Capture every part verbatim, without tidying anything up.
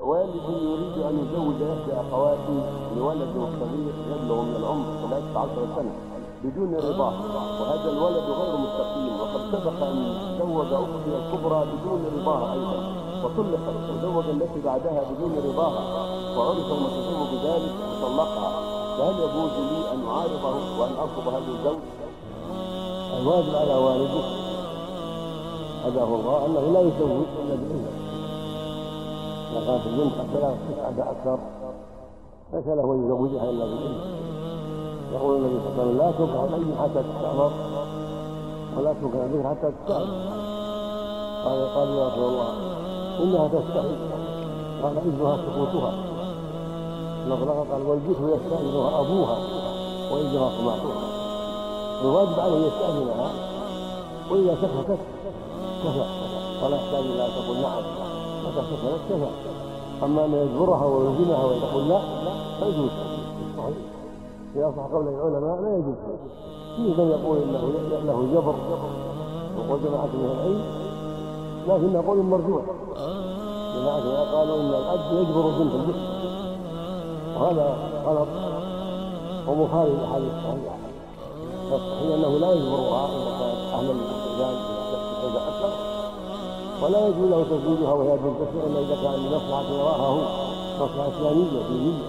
والدي يريد أن يزوج إحدى أخواتي لولد صغير يبلغ من العمر ثلاث عشرة سنة بدون رضاه، وهذا الولد غير مستقيم، وقد سبق أن زوج أختي الكبرى بدون رضاها أيضا وطلقت، وزوج التي بعدها بدون رضاها، وعرف المتزوج بذلك وطلقها. فهل يجوز لي أن أعارضه وأن أرفض هذا الزوج؟ الواجب على والده هداه الله أنه لا يزوج إلا بإذنه. إذا كانت البنت حتى تسعة أكثر ليس له أن يزوجها إلا بإذنه. يقول النبي صلى الله عليه وسلم: لا تنكح الأيم حتى تستعمر ولا تنكح البكر حتى تستعمر. قال قال يا رسول الله: إنها تستحي. قال: إذنها سقوطها. قال: والبكر يستأذنها أبوها وإذنها سماعتها. الواجب عليه يستأذنها، وإذا سكتت كفى، ولا يحتاج إلى أن تقول نعم. متى سكتت كفى. أما أن يجبرها ويلزمها ويقول لا فيجوز صحيح. في أصح قول العلماء لا يجوز. فيه من يقول إنه له جبر وقول جماعة من العلم، لكن قول مرجوح. جماعة قالوا إن الأب يجبر بنت البكر، وهذا غلط ومخالف للأحاديث الصحيحة. فالصحيح أنه لا يجبرها إذا كانت أهلا للاستئذان إذا أكثر، ولا يجوز له تزويجها وهي بنت البكر إلا إذا كان لمصلحة يراها هو، مصلحة إسلامية دينية،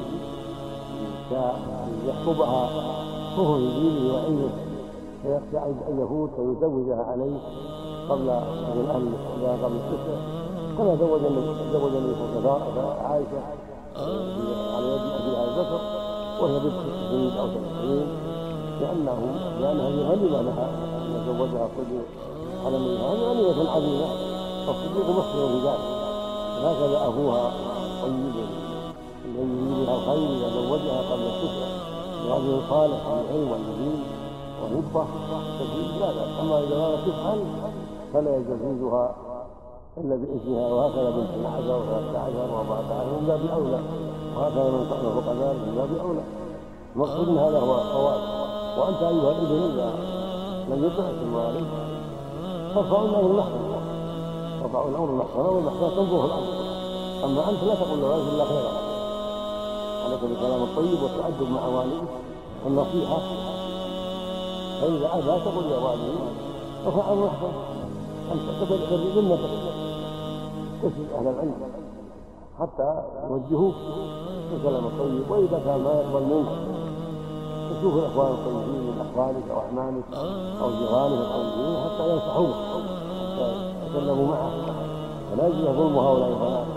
يخطبها وهو في دينه وعلمه، فيخشى أن يفوت فيزوجها عليه قبل من أهل الاستئذان قبل الستة، كما زوج زوج النبي صلى الله عليه وسلم عائشة على يد أبيها بكر وهي بنت ست سنين أو سبع سنين، لأنه لأنها غنيمة لها أن يزوجها الصديق على النبي. هذه غنيمة عظيمة، فالصديق مسلم في ذلك. هكذا أبوها طيب الذي يريد بها الخير إذا زوجها قبل الستة برجل صالح بالعلم والدين ونبه تزويج لا بأس. أما إذا كانت تفعل فلا يزوجها إلا بإذنها، وهكذا بنت العشر وثلاثة عشر وأربعة عشر من باب أولى، وهكذا من فوق ذلك من باب أولى. المقصود من هذا هو الصواب. وأنت أيها الابن إذا لم يطعك الوالد فارفعوا الأمر المحكمة، فارفعوا الأمر المحكمة والمحكمة تنظر الأمر. أما أنت لا تقول لوالدك إلا خيرا، عليك بالكلام الطيب والتأدب مع والدك والنصيحة. فإذا أبى تقول يا والدي ارفع المحكمة، أنت تبرئ ذمتك، تسأل أهل العلم حتى يوجهوك بالكلام الطيب. وإذا كان ما يقبل منك تشوف الإخوان الطيبين من أخوانك أو أعمامك أو جيرانك الطيبين حتى ينصحوك، حتى يتكلموا معه، فلا يجوز ظلم هؤلاء البنات